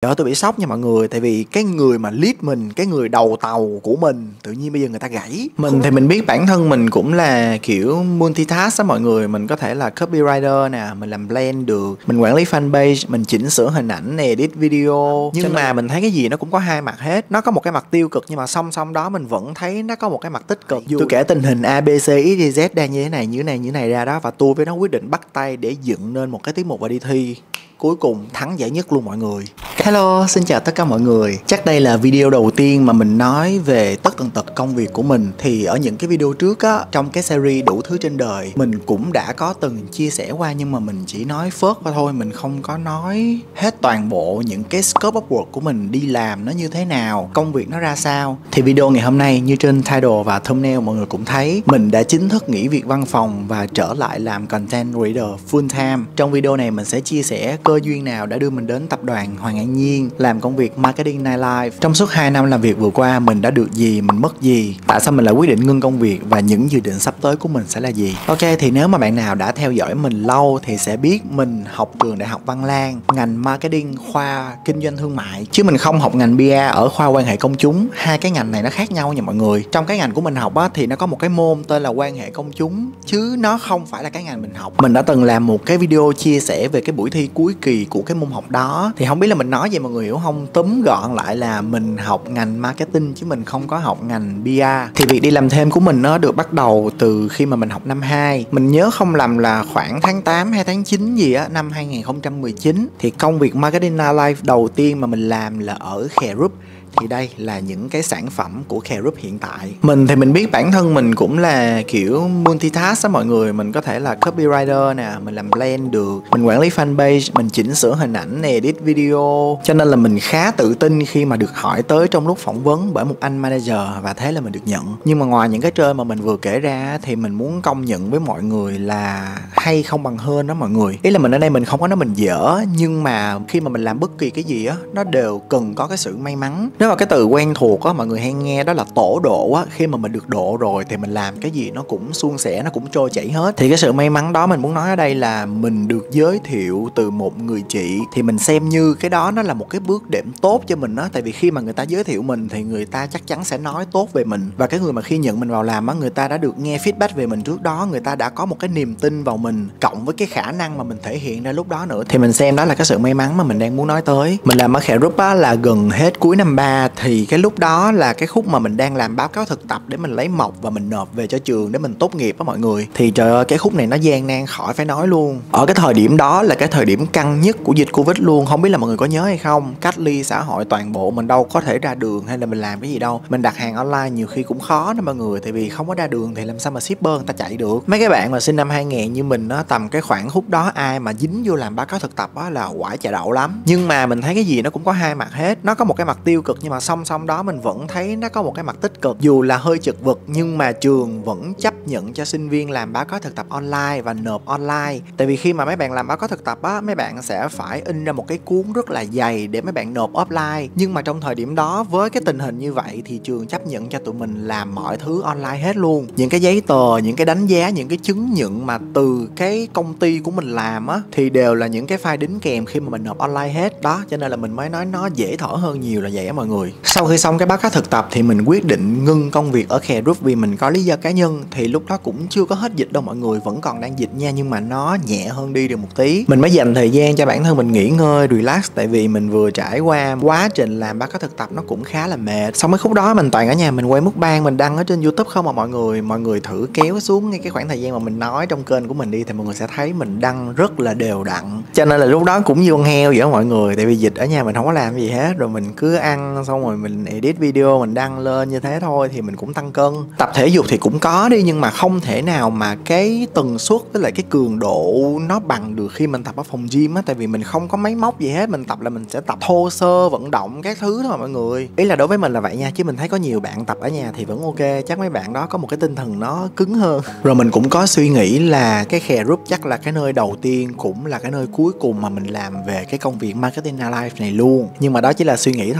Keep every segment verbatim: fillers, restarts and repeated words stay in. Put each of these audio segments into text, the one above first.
Trời tôi bị sốc nha mọi người. Tại vì cái người mà lead mình, cái người đầu tàu của mình, tự nhiên bây giờ người ta gãy. Mình thì mình biết bản thân mình cũng là kiểu multitask á mọi người. Mình có thể là copywriter nè, mình làm blend được, mình quản lý fanpage, mình chỉnh sửa hình ảnh, edit video. Nhưng mà mình thấy cái gì nó cũng có hai mặt hết. Nó có một cái mặt tiêu cực, nhưng mà song song đó mình vẫn thấy nó có một cái mặt tích cực. Tôi kể tình hình A, B, C, X, Y, Z đang như thế này, như thế này, như thế này ra đó. Và tôi với nó quyết định bắt tay để dựng nên một cái tiết mục và đi thi. Cuối cùng thắng giải nhất luôn mọi người. Hello, xin chào tất cả mọi người. Chắc đây là video đầu tiên mà mình nói về tất tần tật công việc của mình. Thì ở những cái video trước á, trong cái series đủ thứ trên đời, mình cũng đã có từng chia sẻ qua. Nhưng mà mình chỉ nói phớt qua thôi. Mình không có nói hết toàn bộ những cái scope of work của mình đi làm nó như thế nào, công việc nó ra sao. Thì video ngày hôm nay như trên title và thumbnail mọi người cũng thấy, mình đã chính thức nghỉ việc văn phòng và trở lại làm content creator full time. Trong video này mình sẽ chia sẻ cơ duyên nào đã đưa mình đến tập đoàn Hoàng An Nhiên làm công việc marketing nightlife. Trong suốt hai năm làm việc vừa qua, mình đã được gì, mình mất gì, tại sao mình lại quyết định ngưng công việc và những dự định sắp tới của mình sẽ là gì. Ok, thì nếu mà bạn nào đã theo dõi mình lâu thì sẽ biết mình học trường Đại học Văn Lang, ngành marketing, khoa kinh doanh thương mại, chứ mình không học ngành pê e ở khoa quan hệ công chúng. Hai cái ngành này nó khác nhau nha mọi người. Trong cái ngành của mình học á, thì nó có một cái môn tên là quan hệ công chúng, chứ nó không phải là cái ngành mình học. Mình đã từng làm một cái video chia sẻ về cái buổi thi cuối kỳ của cái môn học đó. Thì không biết là mình nói vậy mọi người hiểu không? Túm gọn lại là mình học ngành marketing chứ mình không có học ngành pê e. Thì việc đi làm thêm của mình nó được bắt đầu từ khi mà mình học năm hai. Mình nhớ không lầm là khoảng tháng tám hay tháng chín gì á, năm hai nghìn không trăm mười chín. Thì công việc marketing live đầu tiên mà mình làm là ở Care Group. Thì đây là những cái sản phẩm của Care Group hiện tại. Mình thì mình biết bản thân mình cũng là kiểu multitask á mọi người. Mình có thể là copywriter nè, mình làm blend được, mình quản lý fanpage, mình chỉnh sửa hình ảnh, edit video. Cho nên là mình khá tự tin khi mà được hỏi tới trong lúc phỏng vấn bởi một anh manager, và thế là mình được nhận. Nhưng mà ngoài những cái trơn mà mình vừa kể ra thì mình muốn công nhận với mọi người là hay không bằng hơn đó mọi người. Ý là mình ở đây mình không có nói mình dở, nhưng mà khi mà mình làm bất kỳ cái gì á, nó đều cần có cái sự may mắn. Nếu mà cái từ quen thuộc á mọi người hay nghe đó là tổ độ á, khi mà mình được độ rồi thì mình làm cái gì nó cũng suôn sẻ, nó cũng trôi chảy hết. Thì cái sự may mắn đó mình muốn nói ở đây là mình được giới thiệu từ một người chị. Thì mình xem như cái đó nó là một cái bước đệm tốt cho mình á. Tại vì khi mà người ta giới thiệu mình thì người ta chắc chắn sẽ nói tốt về mình. Và cái người mà khi nhận mình vào làm á, người ta đã được nghe feedback về mình trước đó, người ta đã có một cái niềm tin vào mình, cộng với cái khả năng mà mình thể hiện ra lúc đó nữa. Thì mình xem đó là cái sự may mắn mà mình đang muốn nói tới. Mình làm ở Care Group á là gần hết cuối năm ba. Thì cái lúc đó là cái khúc mà mình đang làm báo cáo thực tập để mình lấy mộc và mình nộp về cho trường để mình tốt nghiệp á mọi người. Thì trời ơi, cái khúc này nó gian nan khỏi phải nói luôn. Ở cái thời điểm đó là cái thời điểm căng nhất của dịch Covid luôn. Không biết là mọi người có nhớ hay không? Cách ly xã hội toàn bộ, mình đâu có thể ra đường hay là mình làm cái gì đâu. Mình đặt hàng online nhiều khi cũng khó đó mọi người. Tại vì không có ra đường thì làm sao mà shipper người ta chạy được. Mấy cái bạn mà sinh năm hai nghìn như mình á, tầm cái khoảng khúc đó ai mà dính vô làm báo cáo thực tập á là quải chà đậu lắm. Nhưng mà mình thấy cái gì nó cũng có hai mặt hết. Nó có một cái mặt tiêu cực, nhưng mà song song đó mình vẫn thấy nó có một cái mặt tích cực. Dù là hơi chật vật nhưng mà trường vẫn chấp nhận cho sinh viên làm báo cáo thực tập online và nộp online. Tại vì khi mà mấy bạn làm báo cáo thực tập á, mấy bạn sẽ phải in ra một cái cuốn rất là dày để mấy bạn nộp offline. Nhưng mà trong thời điểm đó với cái tình hình như vậy thì trường chấp nhận cho tụi mình làm mọi thứ online hết luôn. Những cái giấy tờ, những cái đánh giá, những cái chứng nhận mà từ cái công ty của mình làm á thì đều là những cái file đính kèm khi mà mình nộp online hết đó. Cho nên là mình mới nói nó dễ thở hơn nhiều là vậy á mọi người. Sau khi xong cái báo cáo thực tập thì mình quyết định ngưng công việc ở Care Group vì mình có lý do cá nhân. Thì lúc đó cũng chưa có hết dịch đâu mọi người, vẫn còn đang dịch nha, nhưng mà nó nhẹ hơn đi được một tí. Mình mới dành thời gian cho bản thân mình nghỉ ngơi, relax. Tại vì mình vừa trải qua quá trình làm báo cáo thực tập nó cũng khá là mệt. Sau mấy khúc đó mình toàn ở nhà mình quay mukbang, mình đăng ở trên YouTube không à mọi người. Mọi người thử kéo xuống ngay cái khoảng thời gian mà mình nói trong kênh của mình đi thì mọi người sẽ thấy mình đăng rất là đều đặn. Cho nên là lúc đó cũng như con heo vậy đó mọi người. Tại vì dịch ở nhà mình không có làm gì hết, rồi mình cứ ăn xong rồi mình edit video mình đăng lên như thế thôi thì mình cũng tăng cân. Tập thể dục thì cũng có đi, nhưng mà không thể nào mà cái tần suất với lại cái cường độ nó bằng được khi mình tập ở phòng gym á. Tại vì mình không có máy móc gì hết, mình tập là mình sẽ tập thô sơ vận động các thứ thôi mọi người. Ý là đối với mình là vậy nha, chứ mình thấy có nhiều bạn tập ở nhà thì vẫn ok. Chắc mấy bạn đó có một cái tinh thần nó cứng hơn. Rồi mình cũng có suy nghĩ là cái Care Group chắc là cái nơi đầu tiên cũng là cái nơi cuối cùng mà mình làm về cái công việc marketing live này luôn. Nhưng mà đó chỉ là suy nghĩ thôi, còn thực tế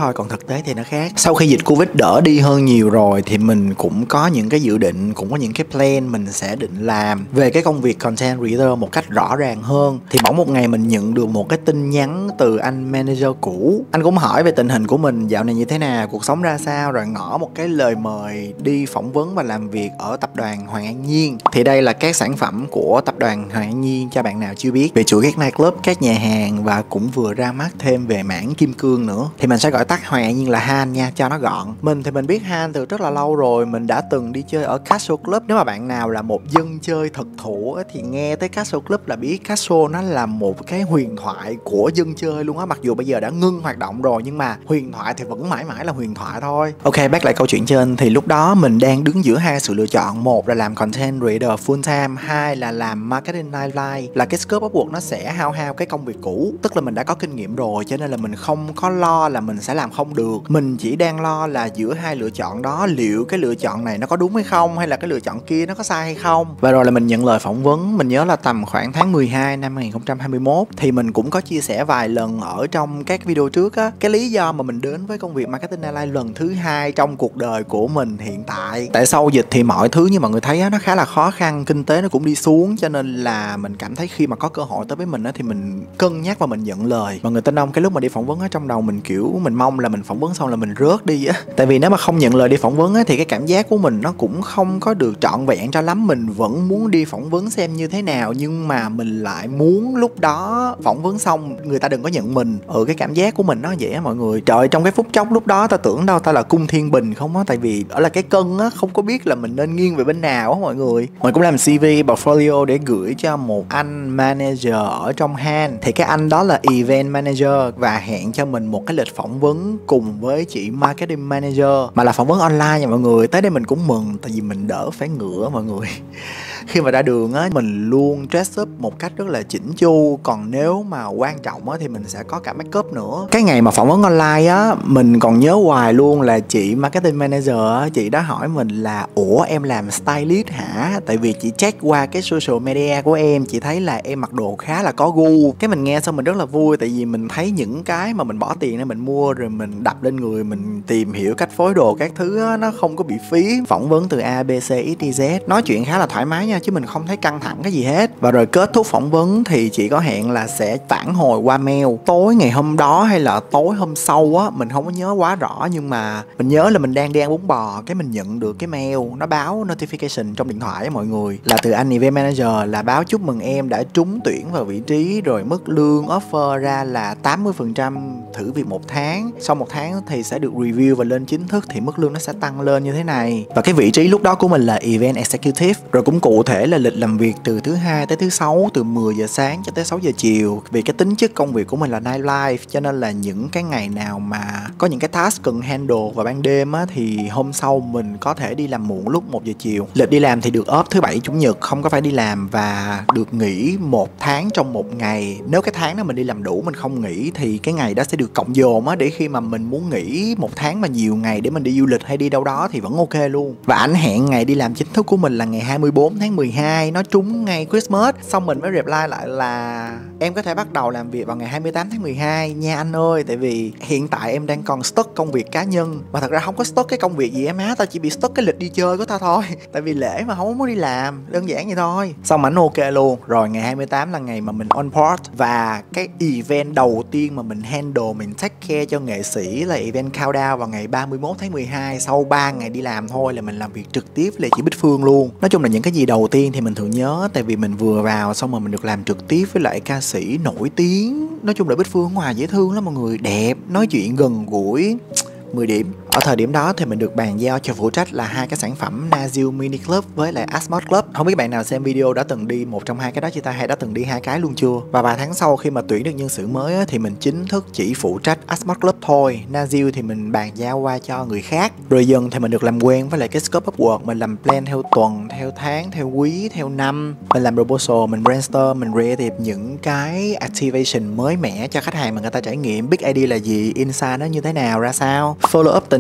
tế thì nó khác. Sau khi dịch Covid đỡ đi hơn nhiều rồi thì mình cũng có những cái dự định, cũng có những cái plan mình sẽ định làm về cái công việc content creator một cách rõ ràng hơn. Thì bỗng một ngày mình nhận được một cái tin nhắn từ anh manager cũ. Anh cũng hỏi về tình hình của mình dạo này như thế nào, cuộc sống ra sao, rồi ngỏ một cái lời mời đi phỏng vấn và làm việc ở tập đoàn Hoàng An Nhiên. Thì đây là các sản phẩm của tập đoàn Hoàng An Nhiên cho bạn nào chưa biết, về chuỗi các nightclub, các nhà hàng, và cũng vừa ra mắt thêm về mảng kim cương nữa. Thì mình sẽ gọi tắt Hoàng An Nhiên là Han nha, cho nó gọn. Mình thì mình biết Han từ rất là lâu rồi, mình đã từng đi chơi ở Castle Club. Nếu mà bạn nào là một dân chơi thực thụ thì nghe tới Castle Club là biết Castle nó là một cái huyền thoại của dân chơi luôn á. Mặc dù bây giờ đã ngưng hoạt động rồi nhưng mà huyền thoại thì vẫn mãi mãi là huyền thoại thôi. Ok, back lại câu chuyện trên. Thì lúc đó mình đang đứng giữa hai sự lựa chọn. Một là làm content creator full time, hai là làm marketing nightlife. Là cái scope of work nó sẽ hao hao cái công việc cũ. Tức là mình đã có kinh nghiệm rồi cho nên là mình không có lo là mình sẽ làm không được. Mình chỉ đang lo là giữa hai lựa chọn đó, liệu cái lựa chọn này nó có đúng hay không, hay là cái lựa chọn kia nó có sai hay không. Và rồi là mình nhận lời phỏng vấn. Mình nhớ là tầm khoảng tháng mười hai năm hai không hai mốt thì mình cũng có chia sẻ vài lần ở trong các video trước á, cái lý do mà mình đến với công việc marketing nightlife lần thứ hai trong cuộc đời của mình hiện tại. Tại sau dịch thì mọi thứ như mọi người thấy á, nó khá là khó khăn, kinh tế nó cũng đi xuống, cho nên là mình cảm thấy khi mà có cơ hội tới với mình á thì mình cân nhắc và mình nhận lời. Mà người tin không, cái lúc mà đi phỏng vấn á, trong đầu mình kiểu mình mong là mình phỏng vấn xong là mình rớt đi á. Tại vì nếu mà không nhận lời đi phỏng vấn á thì cái cảm giác của mình nó cũng không có được trọn vẹn cho lắm. Mình vẫn muốn đi phỏng vấn xem như thế nào, nhưng mà mình lại muốn lúc đó phỏng vấn xong người ta đừng có nhận mình. Ừ, cái cảm giác của mình nó vậy á mọi người. Trời, trong cái phút chốc lúc đó ta tưởng đâu ta là cung thiên bình không á. Tại vì ở là cái cân á, không có biết là mình nên nghiêng về bên nào á mọi người. Mình cũng làm xê vê, portfolio để gửi cho một anh manager ở trong Han. Thì cái anh đó là event manager và hẹn cho mình một cái lịch phỏng vấn cùng với chị marketing manager, mà là phỏng vấn online nha mọi người. Tới đây mình cũng mừng tại vì mình đỡ phải ngựa mọi người. Khi mà ra đường á, mình luôn dress up một cách rất là chỉnh chu. Còn nếu mà quan trọng á thì mình sẽ có cả make up nữa. Cái ngày mà phỏng vấn online á, mình còn nhớ hoài luôn là chị marketing manager á, chị đã hỏi mình là ủa em làm stylist hả? Tại vì chị check qua cái social media của em, chị thấy là em mặc đồ khá là có gu. Cái mình nghe xong mình rất là vui, tại vì mình thấy những cái mà mình bỏ tiền để mình mua rồi mình đập lên người, mình tìm hiểu cách phối đồ các thứ á, nó không có bị phí. Phỏng vấn từ A, B, C, X, Y, Z, nói chuyện khá là thoải mái nha, chứ mình không thấy căng thẳng cái gì hết. Và rồi kết thúc phỏng vấn thì chị có hẹn là sẽ phản hồi qua mail tối ngày hôm đó hay là tối hôm sau á, mình không có nhớ quá rõ. Nhưng mà mình nhớ là mình đang đi ăn bún bò, cái mình nhận được cái mail nó báo notification trong điện thoại á mọi người, là từ anh event manager, là báo chúc mừng em đã trúng tuyển vào vị trí, rồi mức lương offer ra là tám mươi phần trăm thử việc một tháng, sau một tháng thì sẽ được review và lên chính thức thì mức lương nó sẽ tăng lên như thế này. Và cái vị trí lúc đó của mình là event executive. Rồi cũng cụ thể là lịch làm việc từ thứ hai tới thứ sáu, từ mười giờ sáng cho tới sáu giờ chiều. Vì cái tính chất công việc của mình là nightlife, cho nên là những cái ngày nào mà có những cái task cần handle vào ban đêm á, thì hôm sau mình có thể đi làm muộn lúc một giờ chiều. Lịch đi làm thì được off thứ bảy chủ nhật, không có phải đi làm, và được nghỉ một tháng trong một ngày. Nếu cái tháng đó mình đi làm đủ, mình không nghỉ thì cái ngày đó sẽ được cộng dồn á, để khi mà mình muốn nghỉ một tháng mà nhiều ngày để mình đi du lịch hay đi đâu đó thì vẫn ok luôn. Và ảnh hẹn ngày đi làm chính thức của mình là ngày hai mươi bốn tháng mười hai, nó trúng ngay Christmas. Xong mình mới reply lại là em có thể bắt đầu làm việc vào ngày hai mươi tám tháng mười hai nha anh ơi, tại vì hiện tại em đang còn stuck công việc cá nhân. Mà thật ra không có stuck cái công việc gì em á, tao chỉ bị stuck cái lịch đi chơi của tao thôi. Tại vì lễ mà không muốn đi làm, đơn giản vậy thôi. Xong ảnh ok luôn. Rồi ngày hai mươi tám là ngày mà mình on board, và cái event đầu tiên mà mình handle, mình take care cho nghệ sĩ là event countdown vào ngày ba mươi mốt tháng mười hai. Sau ba ngày đi làm thôi là mình làm việc trực tiếp với chị Bích Phương luôn. Nói chung là những cái gì đầu tiên thì mình thường nhớ, tại vì mình vừa vào xong rồi mình được làm trực tiếp với lại ca sĩ nổi tiếng. Nói chung là Bích Phương ngoài dễ thương lắm mọi người, đẹp, nói chuyện gần gũi, mười điểm. Ở thời điểm đó thì mình được bàn giao cho phụ trách là hai cái sản phẩm Nazil Mini Club với lại Asmod Club. Không biết bạn nào xem video đã từng đi một trong hai cái đó chưa ta, hay đã từng đi hai cái luôn chưa? Và vài tháng sau khi mà tuyển được nhân sự mới á, thì mình chính thức chỉ phụ trách Asmod Club thôi. Nazil thì mình bàn giao qua cho người khác. Rồi dần thì mình được làm quen với lại cái scope of work. Mình làm plan theo tuần, theo tháng, theo quý, theo năm. Mình làm proposal, mình brainstorm, mình creative những cái activation mới mẻ cho khách hàng mà người ta trải nghiệm. Big idea là gì, insight nó như thế nào, ra sao, follow up tình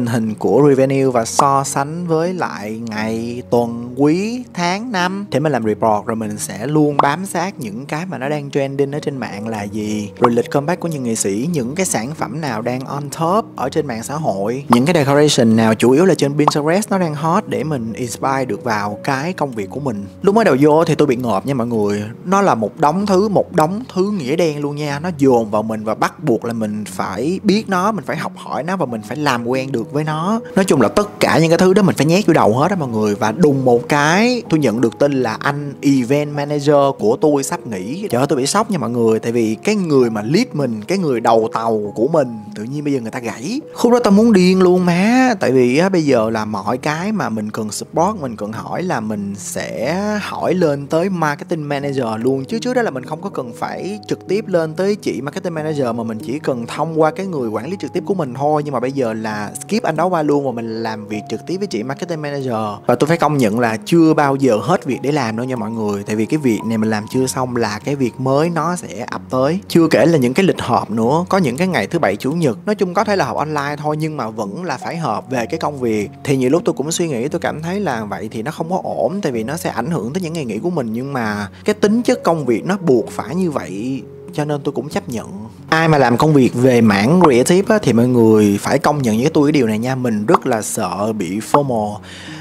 tình hình của revenue và so sánh với lại ngày, tuần, quý, tháng, năm để mình làm report, rồi mình sẽ luôn bám sát những cái mà nó đang trending ở trên mạng là gì, rồi lịch comeback của những nghệ sĩ, những cái sản phẩm nào đang on top ở trên mạng xã hội, những cái decoration nào chủ yếu là trên Pinterest nó đang hot để mình inspire được vào cái công việc của mình. Lúc mới đầu vô thì tôi bị ngợp nha mọi người, nó là một đống thứ, một đống thứ nghĩa đen luôn nha, nó dồn vào mình và bắt buộc là mình phải biết nó, mình phải học hỏi nó và mình phải làm quen được với nó. Nói chung là tất cả những cái thứ đó mình phải nhét vô đầu hết đó mọi người. Và đùng một cái tôi nhận được tin là anh event manager của tôi sắp nghỉ. Trời ơi tôi bị sốc nha mọi người, tại vì cái người mà lead mình, cái người đầu tàu của mình, tự nhiên bây giờ người ta gãy. Khúc đó tao muốn điên luôn má. Tại vì á, bây giờ là mọi cái mà mình cần support, mình cần hỏi là mình sẽ hỏi lên tới marketing manager luôn, chứ trước đó là mình không có cần phải trực tiếp lên tới chị marketing manager, mà mình chỉ cần thông qua cái người quản lý trực tiếp của mình thôi. Nhưng mà bây giờ là skip anh đó qua luôn và mình làm việc trực tiếp với chị marketing manager. Và tôi phải công nhận là chưa bao giờ hết việc để làm đâu nha mọi người. Tại vì cái việc này mình làm chưa xong là cái việc mới nó sẽ ập tới. Chưa kể là những cái lịch họp nữa, có những cái ngày thứ bảy chủ nhật, nói chung có thể là họp online thôi nhưng mà vẫn là phải họp về cái công việc. Thì nhiều lúc tôi cũng suy nghĩ, tôi cảm thấy là vậy thì nó không có ổn, tại vì nó sẽ ảnh hưởng tới những ngày nghỉ của mình. Nhưng mà cái tính chất công việc nó buộc phải như vậy, cho nên tôi cũng chấp nhận. Ai mà làm công việc về mảng creative á, thì mọi người phải công nhận với tôi cái điều này nha. Mình rất là sợ bị FOMO.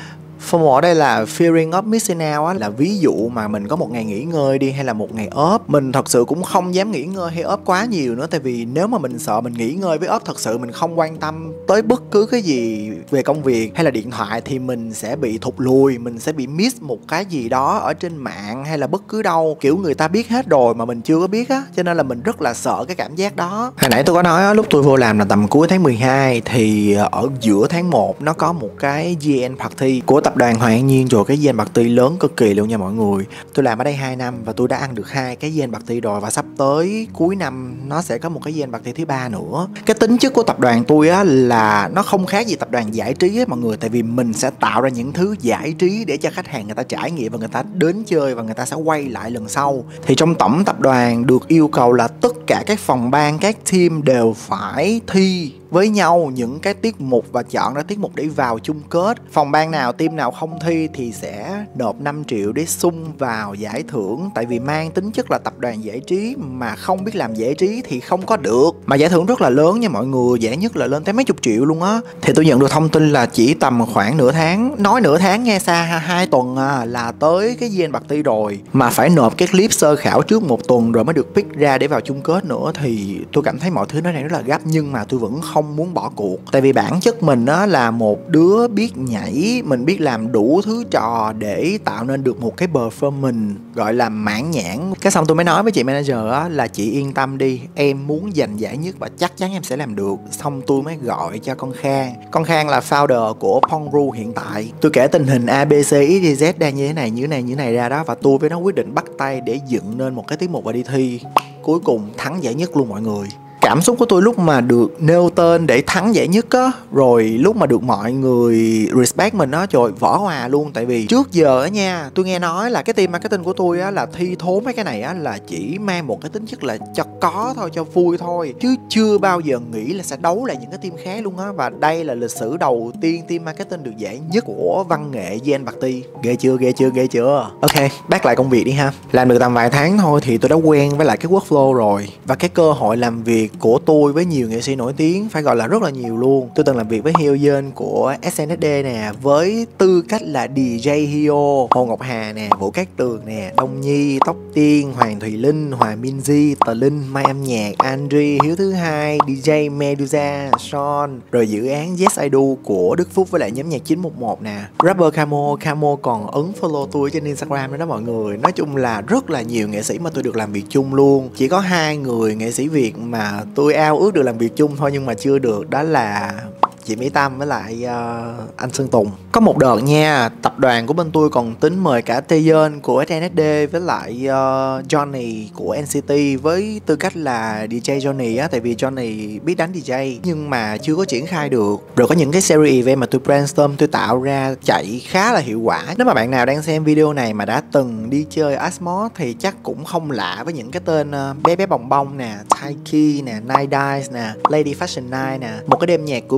FOMO ở đây là Fearing of Missing Out á, là ví dụ mà mình có một ngày nghỉ ngơi đi hay là một ngày off, mình thật sự cũng không dám nghỉ ngơi hay off quá nhiều nữa. Tại vì nếu mà mình sợ mình nghỉ ngơi với off thật sự mình không quan tâm tới bất cứ cái gì về công việc hay là điện thoại thì mình sẽ bị thụt lùi, mình sẽ bị miss một cái gì đó ở trên mạng hay là bất cứ đâu, kiểu người ta biết hết rồi mà mình chưa có biết á, cho nên là mình rất là sợ cái cảm giác đó. Hồi nãy tôi có nói á, lúc tôi vô làm là tầm cuối tháng mười hai thì ở giữa tháng một nó có một cái year end party của tập đoàn Hoàng An Nhiên. Rồi cái year end party lớn cực kỳ luôn nha mọi người. Tôi làm ở đây hai năm và tôi đã ăn được hai cái year end party rồi, và sắp tới cuối năm nó sẽ có một cái year end party thứ ba nữa. Cái tính chất của tập đoàn tôi á là nó không khác gì tập đoàn giải trí á mọi người, tại vì mình sẽ tạo ra những thứ giải trí để cho khách hàng người ta trải nghiệm và người ta đến chơi và người ta sẽ quay lại lần sau. Thì trong tổng tập đoàn được yêu cầu là tất cả các phòng ban, các team đều phải thi với nhau những cái tiết mục và chọn ra tiết mục để vào chung kết. Phòng ban nào, team nào không thi thì sẽ nộp năm triệu để sung vào giải thưởng. Tại vì mang tính chất là tập đoàn giải trí mà không biết làm giải trí thì không có được. Mà giải thưởng rất là lớn nha mọi người, giải nhất là lên tới mấy chục triệu luôn á. Thì tôi nhận được thông tin là chỉ tầm khoảng nửa tháng, nói nửa tháng nghe xa ha, hai tuần à, là tới cái year end party rồi. Mà phải nộp cái clip sơ khảo trước một tuần rồi mới được pick ra để vào chung kết nữa. Thì tôi cảm thấy mọi thứ nó đang rất là gấp, nhưng mà tôi vẫn không muốn bỏ cuộc. Tại vì bản chất mình á là một đứa biết nhảy, mình biết làm đủ thứ trò để tạo nên được một cái performance gọi là mãn nhãn. Cái xong tôi mới nói với chị manager á là chị yên tâm đi, em muốn giành giải nhất và chắc chắn em sẽ làm được. Xong tôi mới gọi cho con Khang. Con Khang là founder của Pongru hiện tại. Tôi kể tình hình a bê xê ích i dét đang như thế này, như thế này, như thế này ra đó, và tôi với nó quyết định bắt tay để dựng nên một cái tiết mục và đi thi. Cuối cùng thắng giải nhất luôn mọi người. Cảm xúc của tôi lúc mà được nêu tên để thắng giải nhất á, rồi lúc mà được mọi người respect mình á, trời vỡ hòa luôn. Tại vì trước giờ á nha, tôi nghe nói là cái team marketing của tôi á là thi thố mấy cái này á là chỉ mang một cái tính chất là cho có thôi, cho vui thôi, chứ chưa bao giờ nghĩ là sẽ đấu lại những cái team khác luôn á. Và đây là lịch sử đầu tiên team marketing được giải nhất của văn nghệ year end party. Ghê chưa, ghê chưa, ghê chưa. Ok, back lại công việc đi ha. Làm được tầm vài tháng thôi thì tôi đã quen với lại cái workflow rồi. Và cái cơ hội làm việc của tôi với nhiều nghệ sĩ nổi tiếng, phải gọi là rất là nhiều luôn. Tôi từng làm việc với Hyoyeon của ét en ét đê nè, với tư cách là đê gi Hyo, Hồ Ngọc Hà nè, Vũ Cát Tường nè, Đông Nhi, Tóc Tiên, Hoàng Thùy Linh, Hòa Minzy, Tờ Linh, Mai Âm Nhạc, Andri, Hiếu Thứ Hai, đê gi Medusa, Sean, rồi dự án Yes I Do của Đức Phúc với lại nhóm nhạc chín một một nè, rapper Camo. Camo còn ấn follow tôi trên Instagram nữa đó mọi người. Nói chung là rất là nhiều nghệ sĩ mà tôi được làm việc chung luôn. Chỉ có hai người nghệ sĩ Việt mà tôi ao ước được làm việc chung thôi nhưng mà chưa được, đó là chị Mỹ Tâm với lại uh, anh Sơn Tùng. Có một đợt nha, tập đoàn của bên tôi còn tính mời cả Taeyeon của ét en ét đê với lại uh, Johnny của en xê tê với tư cách là đê gi Johnny á, tại vì Johnny biết đánh đê gi nhưng mà chưa có triển khai được. Rồi có những cái series event mà tôi brainstorm, tôi tạo ra chạy khá là hiệu quả. Nếu mà bạn nào đang xem video này mà đã từng đi chơi Asmod thì chắc cũng không lạ với những cái tên uh, Bé Bé Bồng Bông nè, Taiki nè, Night Dive nè, Lady Fashion Night nè, một cái đêm nhạc của Britney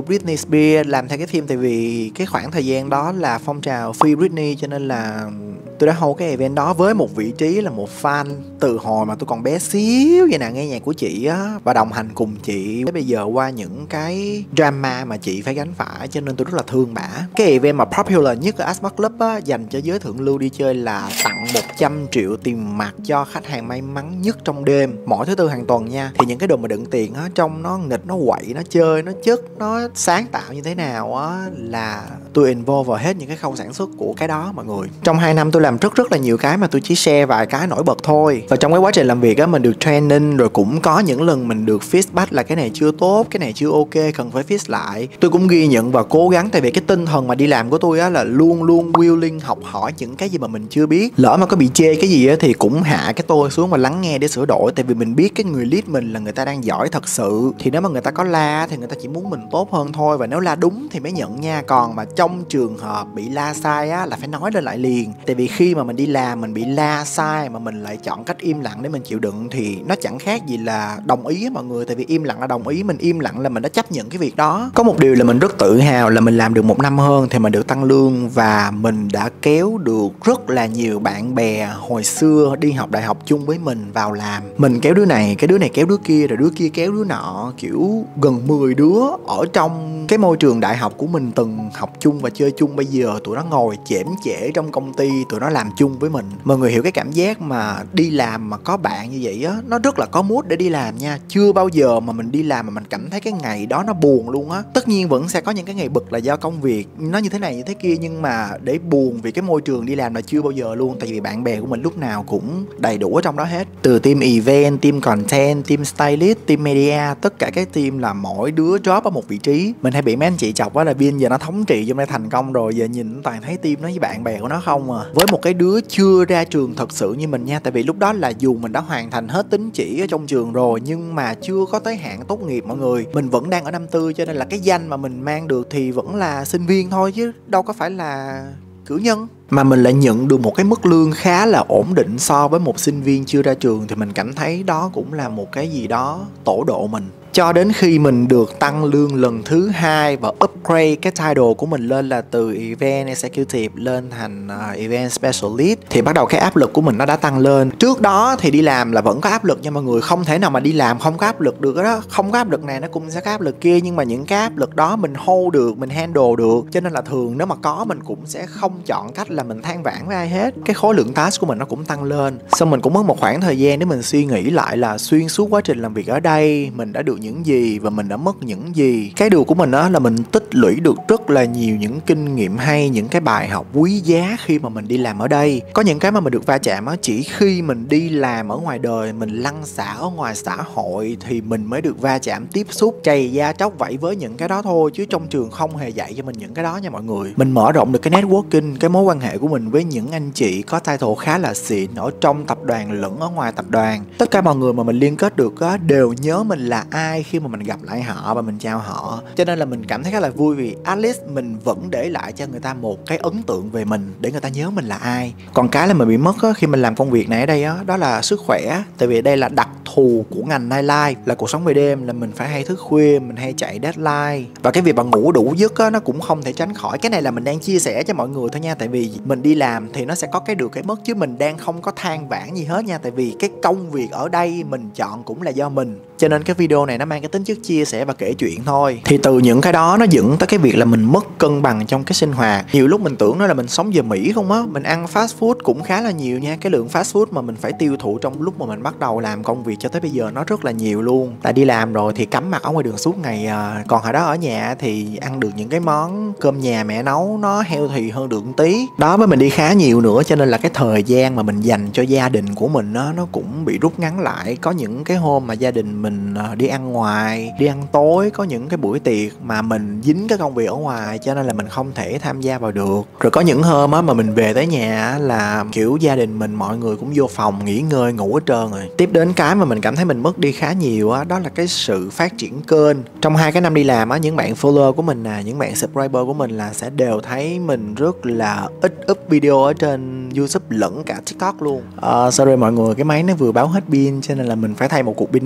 Spears làm theo cái theme, tại vì cái khoảng thời gian đó là phong trào Free Britney, cho nên là tôi đã hold cái event đó với một vị trí là một fan từ hồi mà tôi còn bé xíu vậy nè, nghe nhạc của chị á và đồng hành cùng chị tới bây giờ qua những cái drama mà chị phải gánh phải, cho nên tôi rất là thương bả. Cái event mà popular nhất ở Asmart Club á, dành cho giới thượng lưu đi chơi là tặng một trăm triệu tiền mặt cho khách hàng may mắn nhất trong đêm, mỗi thứ tư hàng tuần nha. Thì những cái đồ mà đựng tiền á, trông nó nghịch, nó quậy, nó chơi, nó chất, nó sáng tạo như thế nào á, là tôi involve vào hết những cái khâu sản xuất của cái đó mọi người. Trong hai năm tôi làm rất rất là nhiều cái mà tôi chỉ share vài cái nổi bật thôi. Và trong cái quá trình làm việc á, mình được training, rồi cũng có những lần mình được feedback là cái này chưa tốt, cái này chưa ok, cần phải fix lại. Tôi cũng ghi nhận và cố gắng, tại vì cái tinh thần mà đi làm của tôi á là luôn luôn willing học hỏi những cái gì mà mình chưa biết. Lỡ mà có bị chê cái gì á thì cũng hạ cái tôi xuống và lắng nghe để sửa đổi, tại vì mình biết cái người lead mình là người ta đang giỏi thật sự. Thì nếu mà người ta có la thì người ta chỉ muốn mình tốt hơn thôi, và nếu la đúng thì mới nhận nha. Còn mà trong trường hợp bị la sai á là phải nói lên lại liền, tại vì khi mà mình đi làm mình bị la sai mà mình lại chọn cách im lặng để mình chịu đựng thì nó chẳng khác gì là đồng ý á mọi người. Tại vì im lặng là đồng ý, mình im lặng là mình đã chấp nhận cái việc đó. Có một điều là mình rất tự hào là mình làm được một năm hơn thì mình được tăng lương, và mình đã kéo được rất là nhiều bạn bè hồi xưa đi học đại học chung với mình vào làm. Mình kéo đứa này, cái đứa này kéo đứa kia, rồi đứa kia kéo đứa nọ, kiểu gần mười đứa ở trong cái môi trường đại học của mình từng học chung và chơi chung. Bây giờ tụi nó ngồi chễm chễ trong công ty, tụi nó làm chung với mình. Mọi người hiểu cái cảm giác mà đi làm mà có bạn như vậy á, nó rất là có mood để đi làm nha. Chưa bao giờ mà mình đi làm mà mình cảm thấy cái ngày đó nó buồn luôn á. Tất nhiên vẫn sẽ có những cái ngày bực là do công việc nó như thế này như thế kia, nhưng mà để buồn vì cái môi trường đi làm là chưa bao giờ luôn. Tại vì bạn bè của mình lúc nào cũng đầy đủ ở trong đó hết, từ team event, team content, team stylist, team media, tất cả các team là mỗi đứa job ở một vị trí. Mình hay bị mấy anh chị chọc á là Vin giờ nó thống trị trong đây thành công rồi, giờ nhìn toàn thấy team nó với bạn bè của nó không à. Với một cái đứa chưa ra trường thật sự như mình nha, tại vì lúc đó là dù mình đã hoàn thành hết tín chỉ ở trong trường rồi nhưng mà chưa có tới hạn tốt nghiệp mọi người, mình vẫn đang ở năm tư, cho nên là cái danh mà mình mang được thì vẫn là sinh viên thôi chứ đâu có phải là cử nhân. Mà mình lại nhận được một cái mức lương khá là ổn định so với một sinh viên chưa ra trường, thì mình cảm thấy đó cũng là một cái gì đó tổ độ mình. Cho đến khi mình được tăng lương lần thứ hai và upgrade cái title của mình lên là từ Event Executive lên thành uh, Event Specialist, thì bắt đầu cái áp lực của mình nó đã tăng lên. Trước đó thì đi làm là vẫn có áp lực nha mọi người, không thể nào mà đi làm không có áp lực được đó. Không có áp lực này nó cũng sẽ có áp lực kia, nhưng mà những cái áp lực đó mình hold được, mình handle được, cho nên là thường nếu mà có mình cũng sẽ không chọn cách là mình than vãn với ai hết. Cái khối lượng task của mình nó cũng tăng lên. Xong mình cũng mất một khoảng thời gian để mình suy nghĩ lại là xuyên suốt quá trình làm việc ở đây mình đã được những gì và mình đã mất những gì. Cái điều của mình đó là mình tích lũy được rất là nhiều những kinh nghiệm hay, những cái bài học quý giá khi mà mình đi làm ở đây. Có những cái mà mình được va chạm á, chỉ khi mình đi làm ở ngoài đời, mình lăn xả ở ngoài xã hội thì mình mới được va chạm, tiếp xúc, chày da tróc vẫy với những cái đó thôi, chứ trong trường không hề dạy cho mình những cái đó nha mọi người. Mình mở rộng được cái networking, cái mối quan hệ của mình với những anh chị có title khá là xịn ở trong tập đoàn lẫn ở ngoài tập đoàn. Tất cả mọi người mà mình liên kết được á, đều nhớ mình là ai khi mà mình gặp lại họ và mình chào họ. Cho nên là mình cảm thấy khá là vui vì at least mình vẫn để lại cho người ta một cái ấn tượng về mình để người ta nhớ mình là ai. Còn cái là mình bị mất á, khi mình làm công việc này ở đây á, đó là sức khỏe. Tại vì đây là đặc thù của ngành nightlife, là cuộc sống về đêm, là mình phải hay thức khuya, mình hay chạy deadline, và cái việc mà ngủ đủ giấc á, nó cũng không thể tránh khỏi. Cái này là mình đang chia sẻ cho mọi người thôi nha, tại vì mình đi làm thì nó sẽ có cái được cái mất, chứ mình đang không có than vãn gì hết nha. Tại vì cái công việc ở đây mình chọn cũng là do mình, cho nên cái video này nó mang cái tính chất chia sẻ và kể chuyện thôi. Thì từ những cái đó nó dẫn tới cái việc là mình mất cân bằng trong cái sinh hoạt. Nhiều lúc mình tưởng nó là mình sống giờ Mỹ không á, mình ăn fast food cũng khá là nhiều nha. Cái lượng fast food mà mình phải tiêu thụ trong lúc mà mình bắt đầu làm công việc cho tới bây giờ nó rất là nhiều luôn. Tại đi làm rồi thì cắm mặt ở ngoài đường suốt ngày à. Còn hồi đó ở nhà thì ăn được những cái món cơm nhà mẹ nấu nó healthy hơn được một tí. Đó, với mình đi khá nhiều nữa, cho nên là cái thời gian mà mình dành cho gia đình của mình đó, nó cũng bị rút ngắn lại. Có những cái hôm mà gia đình mình đi ăn ngoài, đi ăn tối, có những cái buổi tiệc mà mình dính cái công việc ở ngoài, cho nên là mình không thể tham gia vào được. Rồi có những hôm á mà mình về tới nhà là kiểu gia đình mình mọi người cũng vô phòng nghỉ ngơi ngủ hết trơn rồi. Tiếp đến cái mà mình cảm thấy mình mất đi khá nhiều á, đó là cái sự phát triển kênh. Trong hai cái năm đi làm á, những bạn follower của mình nè, những bạn subscriber của mình là sẽ đều thấy mình rất là ít up video ở trên YouTube lẫn cả TikTok luôn. uh, Sorry mọi người, cái máy nó vừa báo hết pin cho nên là mình phải thay một cục pin mới, cho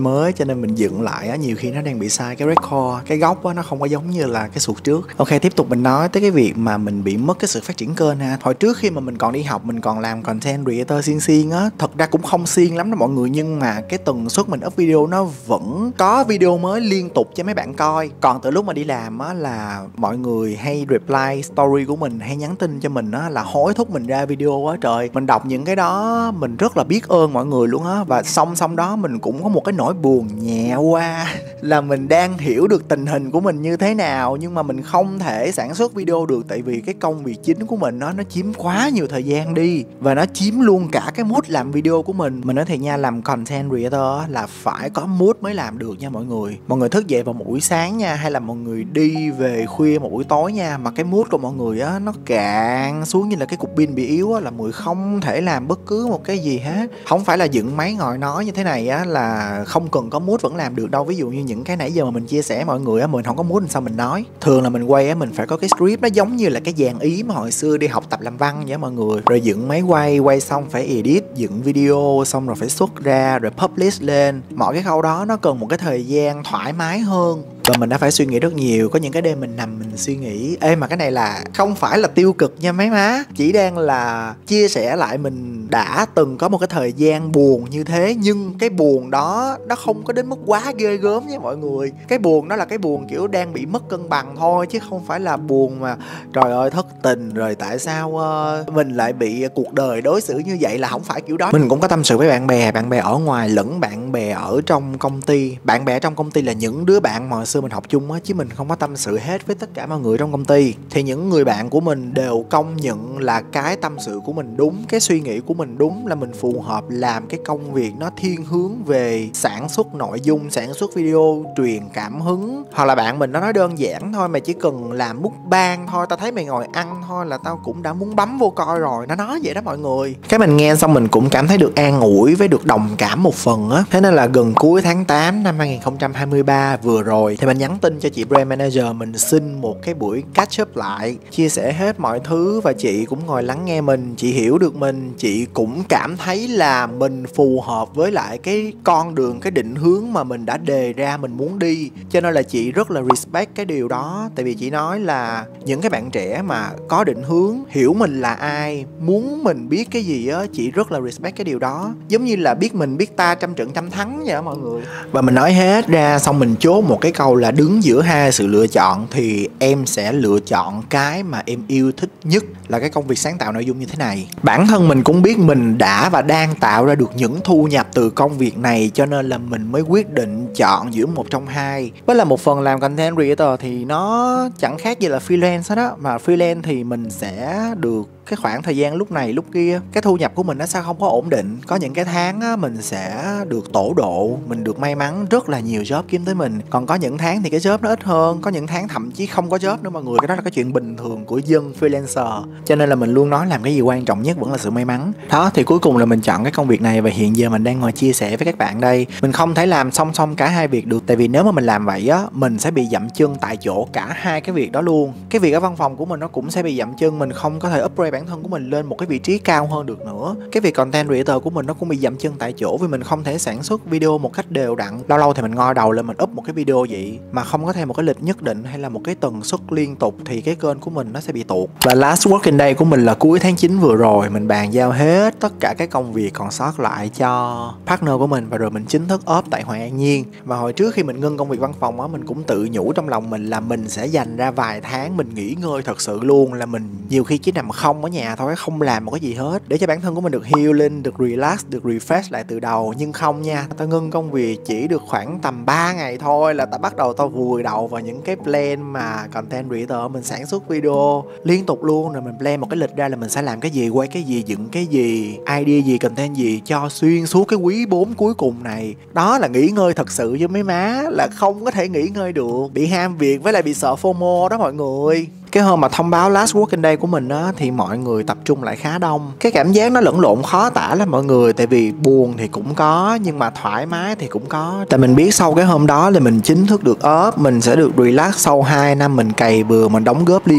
nên mình dựng lại á, nhiều khi nó đang bị sai cái record, cái góc á, nó không có giống như là cái sụt trước. Ok, tiếp tục mình nói tới cái việc mà mình bị mất cái sự phát triển kênh ha. Hồi trước khi mà mình còn đi học, mình còn làm content creator xiên xiên á, thật ra cũng không xiên lắm đó mọi người, nhưng mà cái tần suất mình up video nó vẫn có video mới liên tục cho mấy bạn coi. Còn từ lúc mà đi làm á là mọi người hay reply story của mình, hay nhắn tin cho mình á là hối thúc mình ra video quá trời. Mình đọc những cái đó mình rất là biết ơn mọi người luôn á. Và song song đó mình cũng có một cái nỗi buồn nhẹ qua là mình đang hiểu được tình hình của mình như thế nào, nhưng mà mình không thể sản xuất video được tại vì cái công việc chính của mình nó nó chiếm quá nhiều thời gian đi, và nó chiếm luôn cả cái mood làm video của mình. Mình nói thiệt nha, làm content creator là phải có mood mới làm được nha mọi người. Mọi người thức dậy vào một buổi sáng nha, hay là mọi người đi về khuya một buổi tối nha, mà cái mood của mọi người á nó cạn xuống như là cái cục pin bị yếu á, là mọi người không thể làm bất cứ một cái gì hết. Không phải là dựng máy ngồi nói như thế này á là không cần có mood vẫn làm được đâu. Ví dụ như những cái nãy giờ mà mình chia sẻ mọi người á, mình không có mood sao mình nói. Thường là mình quay á, mình phải có cái script nó giống như là cái dàn ý mà hồi xưa đi học tập làm văn vậy mọi người. Rồi dựng máy quay, quay xong phải edit, dựng video xong rồi phải xuất ra rồi publish lên. Mọi cái khâu đó nó cần một cái thời gian thoải mái hơn, và mình đã phải suy nghĩ rất nhiều. Có những cái đêm mình nằm mình suy nghĩ, ê mà cái này là không phải là tiêu cực nha mấy má, chỉ đang là chia sẻ lại mình đã từng có một cái thời gian buồn như thế. Nhưng cái buồn đó nó không có đến mức quá ghê gớm nha mọi người. Cái buồn đó là cái buồn kiểu đang bị mất cân bằng thôi, chứ không phải là buồn mà trời ơi thất tình rồi tại sao uh, mình lại bị cuộc đời đối xử như vậy, là không phải kiểu đó. Mình cũng có tâm sự với bạn bè, bạn bè ở ngoài lẫn bạn bè ở trong công ty. Bạn bè trong công ty là những đứa bạn mà hồi xưa mình học chung á, chứ mình không có tâm sự hết với tất cả mọi người trong công ty. Thì những người bạn của mình đều công nhận là cái tâm sự của mình đúng, cái suy nghĩ của mình đúng, là mình phù hợp làm cái công việc nó thiên hướng về sản xuất nội dung, sản xuất video, truyền cảm hứng. Hoặc là bạn mình nó nói đơn giản thôi, mày chỉ cần làm mukbang thôi, tao thấy mày ngồi ăn thôi là tao cũng đã muốn bấm vô coi rồi. Nó nói vậy đó mọi người. Cái mình nghe xong mình cũng cảm thấy được an ủi với được đồng cảm một phần á. Thế nên là gần cuối tháng tám năm hai không hai ba vừa rồi thì mình nhắn tin cho chị brand manager, mình xin một cái buổi catch up lại, chia sẻ hết mọi thứ, và chị cũng ngồi lắng nghe mình. Chị hiểu được mình, chị cũng cảm thấy là mình phù hợp với lại cái con đường, cái định hướng mà mình đã đề ra mình muốn đi. Cho nên là chị rất là respect cái điều đó. Tại vì chị nói là những cái bạn trẻ mà có định hướng, hiểu mình là ai, muốn mình biết cái gì á, chị rất là respect cái điều đó. Giống như là biết mình biết ta, trăm trận trăm thắng vậy đó mọi người. Và mình nói hết ra xong mình chốt một cái câu là đứng giữa hai sự lựa chọn thì em sẽ lựa chọn cái mà em yêu thích nhất, là cái công việc sáng tạo nội dung như thế này. Bản thân mình cũng biết mình đã và đang tạo ra được những thu nhập từ công việc này, cho nên là mình mới quyết định chọn giữa một trong hai. Với là một phần làm content creator thì nó chẳng khác gì là freelance hết á, mà freelance thì mình sẽ được cái khoảng thời gian lúc này lúc kia, cái thu nhập của mình nó sẽ không có ổn định. Có những cái tháng á, mình sẽ được tổ độ, mình được may mắn rất là nhiều job kiếm tới mình. Còn có những tháng thì cái job nó ít hơn, có những tháng thậm chí không có job nữa mọi người. Cái đó là cái chuyện bình thường của dân freelancer. Cho nên là mình luôn nói làm cái gì quan trọng nhất vẫn là sự may mắn. Đó thì cuối cùng là mình chọn cái công việc này, và hiện giờ mình đang ngồi chia sẻ với các bạn đây. Mình không thể làm song song cả hai việc được, tại vì nếu mà mình làm vậy á, mình sẽ bị dậm chân tại chỗ cả hai cái việc đó luôn. Cái việc ở văn phòng của mình nó cũng sẽ bị dậm chân, mình không có thể upgrade bản thân của mình lên một cái vị trí cao hơn được nữa. Cái việc content creator của mình nó cũng bị dậm chân tại chỗ, vì mình không thể sản xuất video một cách đều đặn. Lâu lâu thì mình ngoi đầu lên mình up một cái video vậy mà không có thêm một cái lịch nhất định hay là một cái tần suất liên tục, thì cái kênh của mình nó sẽ bị tụt. Và last working day của mình là cuối tháng chín vừa rồi, mình bàn giao hết tất cả cái công việc còn sót lại cho partner của mình, và rồi mình chính thức off tại Hoàng An Nhiên. Và hồi trước khi mình ngưng công việc văn phòng á, mình cũng tự nhủ trong lòng mình là mình sẽ dành ra vài tháng mình nghỉ ngơi thật sự luôn, là mình nhiều khi chỉ nằm không ở nhà thôi, không làm một cái gì hết, để cho bản thân của mình được healing, được relax, được refresh lại từ đầu. Nhưng không nha, tao ngưng công việc chỉ được khoảng tầm ba ngày thôi là tao bắt đầu tao vùi đầu vào những cái plan mà content creator mình sản xuất video liên tục luôn. Rồi mình plan một cái lịch ra là mình sẽ làm cái gì, quay cái gì, dựng cái gì, idea gì, content gì cho xuyên suốt cái quý bốn cuối cùng này. Đó là nghỉ ngơi thật sự với mấy má, là không có thể nghỉ ngơi được, bị ham việc với lại bị sợ FOMO đó mọi người. Cái hôm mà thông báo last working day của mình á, thì mọi người tập trung lại khá đông. Cái cảm giác nó lẫn lộn khó tả lắm mọi người. Tại vì buồn thì cũng có, nhưng mà thoải mái thì cũng có. Tại mình biết sau cái hôm đó là mình chính thức được off, mình sẽ được relax sau hai năm mình cày bừa, mình đóng góp liên tục.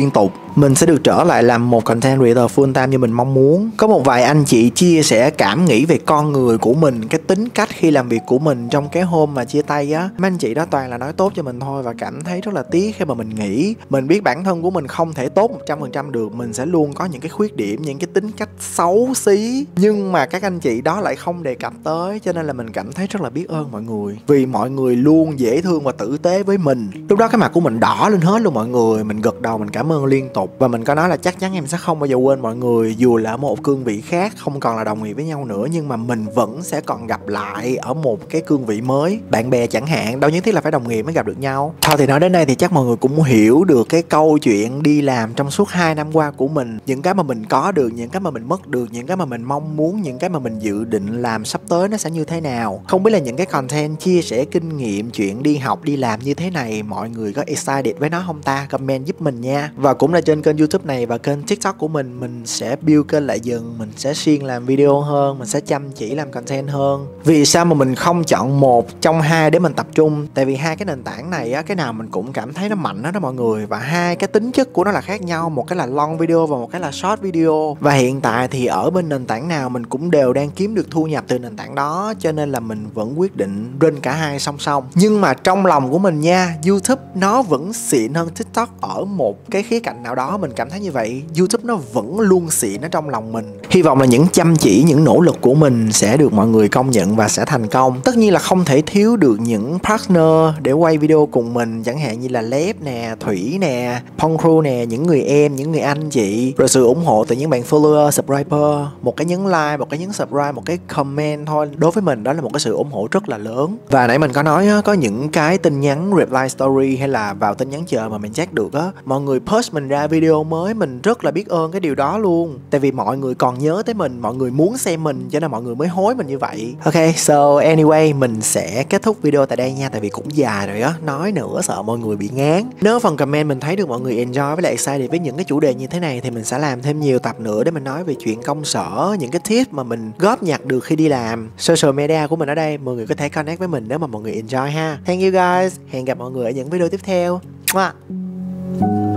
mình sẽ được trở lại làm một content creator full time như mình mong muốn. Có một vài anh chị chia sẻ cảm nghĩ về con người của mình, cái tính cách khi làm việc của mình trong cái hôm mà chia tay á. Mấy anh chị đó toàn là nói tốt cho mình thôi và cảm thấy rất là tiếc khi mà mình nghĩ. Mình biết bản thân của mình không thể tốt một trăm phần trăm được, mình sẽ luôn có những cái khuyết điểm, những cái tính cách xấu xí, nhưng mà các anh chị đó lại không đề cập tới, cho nên là mình cảm thấy rất là biết ơn mọi người, vì mọi người luôn dễ thương và tử tế với mình. Lúc đó cái mặt của mình đỏ lên hết luôn mọi người, mình gật đầu mình cảm ơn liên tục và mình có nói là chắc chắn em sẽ không bao giờ quên mọi người, dù là ở một cương vị khác, không còn là đồng nghiệp với nhau nữa, nhưng mà mình vẫn sẽ còn gặp lại ở một cái cương vị mới, bạn bè chẳng hạn, đâu nhất thiết là phải đồng nghiệp mới gặp được nhau. Thôi thì nói đến đây thì chắc mọi người cũng hiểu được cái câu chuyện đi làm trong suốt hai năm qua của mình, những cái mà mình có được, những cái mà mình mất được, những cái mà mình mong muốn, những cái mà mình dự định làm sắp tới nó sẽ như thế nào. Không biết là những cái content chia sẻ kinh nghiệm chuyện đi học đi làm như thế này mọi người có excited với nó không ta? Comment giúp mình nha. Và cũng là trên kênh YouTube này và kênh TikTok của mình, mình sẽ build kênh lại dần, mình sẽ xuyên làm video hơn, mình sẽ chăm chỉ làm content hơn. Vì sao mà mình không chọn một trong hai để mình tập trung? Tại vì hai cái nền tảng này á, cái nào mình cũng cảm thấy nó mạnh đó đó mọi người, và hai cái tính chất của nó là khác nhau, một cái là long video và một cái là short video. Và hiện tại thì ở bên nền tảng nào mình cũng đều đang kiếm được thu nhập từ nền tảng đó, cho nên là mình vẫn quyết định run cả hai song song. Nhưng mà trong lòng của mình nha, YouTube nó vẫn xịn hơn TikTok ở một cái khía cạnh nào đó, mình cảm thấy như vậy. YouTube nó vẫn luôn xịn ở trong lòng mình. Hy vọng là những chăm chỉ, những nỗ lực của mình sẽ được mọi người công nhận và sẽ thành công. Tất nhiên là không thể thiếu được những partner để quay video cùng mình, chẳng hạn như là Lép nè, Thủy nè, Phong Crew nè, những người em, những người anh chị, rồi sự ủng hộ từ những bạn follower, subscriber. Một cái nhấn like, một cái nhấn subscribe, một cái comment thôi, đối với mình đó là một cái sự ủng hộ rất là lớn. Và nãy mình có nói á, có những cái tin nhắn reply story hay là vào tin nhắn chờ mà mình check được á, mọi người post mình ra video mới, mình rất là biết ơn cái điều đó luôn. Tại vì mọi người còn nhớ tới mình, mọi người muốn xem mình, cho nên mọi người mới hối mình như vậy. Ok, so anyway, mình sẽ kết thúc video tại đây nha, tại vì cũng dài rồi á, nói nữa sợ mọi người bị ngán. Nếu phần comment mình thấy được mọi người enjoy với lại excited với những cái chủ đề như thế này thì mình sẽ làm thêm nhiều tập nữa để mình nói về chuyện công sở, những cái tip mà mình góp nhặt được khi đi làm. Social media của mình ở đây, mọi người có thể connect với mình nếu mà mọi người enjoy ha. Thank you guys, hẹn gặp mọi người ở những video tiếp theo. Mua.